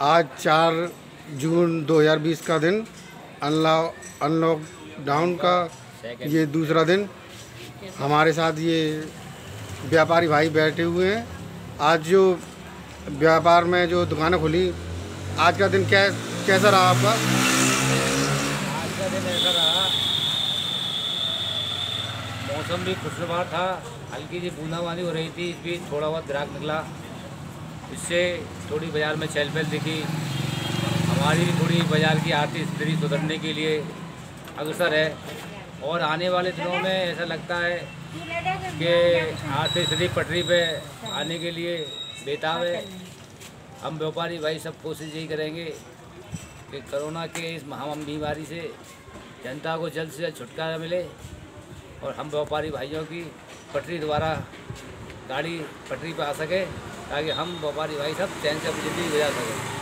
आज 4 जून 2020 का दिन अनलॉकडाउन का ये दूसरा दिन। हमारे साथ ये व्यापारी भाई बैठे हुए हैं। आज जो व्यापार में जो दुकानें खुली, आज का दिन कैसा रहा आपका? आज का दिन ऐसा रहा, मौसम भी खुशगवार था, हल्की सी बूंदाबांदी हो रही थी, इस बीच थोड़ा बहुत ग्राहक निकला, इससे थोड़ी बाज़ार में चहल पहल दिखी। हमारी भी थोड़ी बाज़ार की आर्थिक स्थिति सुधरने के लिए अग्रसर है और आने वाले दिनों में ऐसा लगता है कि आर्थिक स्थिति पटरी पे आने के लिए बेताब है। हम व्यापारी भाई सब कोशिश यही करेंगे कि कोरोना के इस महामारी बीमारी से जनता को जल्द से जल्द छुटकारा मिले और हम व्यापारी भाइयों की पटरी द्वारा गाड़ी पटरी पर आ सके, ताकि हम व्यापारी भाई सब चैन से अपनी ज़िंदगी गुजार सकें।